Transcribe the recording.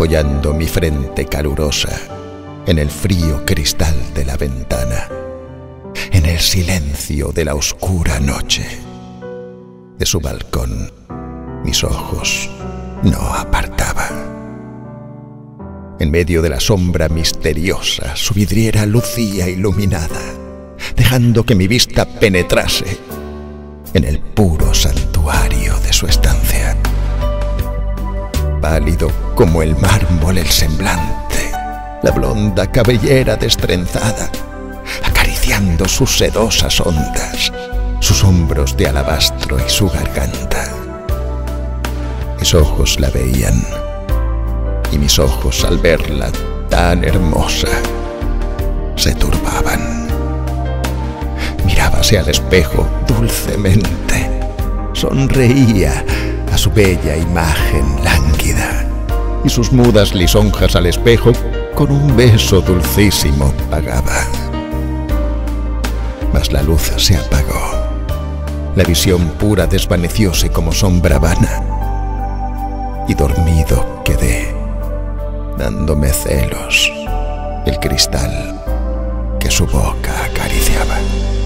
apoyando mi frente calurosa en el frío cristal de la ventana, en el silencio de la oscura noche. De su balcón mis ojos no apartaba. En medio de la sombra misteriosa, su vidriera lucía iluminada, dejando que mi vista penetrase en el puro santuario de su estancia. Pálido como el mármol el semblante, la blonda cabellera destrenzada, acariciando sus sedosas ondas, sus hombros de alabastro y su garganta. Mis ojos la veían, y mis ojos al verla tan hermosa se turbaban. Mirábase al espejo dulcemente, sonreía a su bella imagen lánguida, y sus mudas lisonjas al espejo con un beso dulcísimo pagaba. Mas la luz se apagó, la visión pura desvanecióse como sombra vana, y dormido quedé, dándome celos el cristal que su boca acariciaba.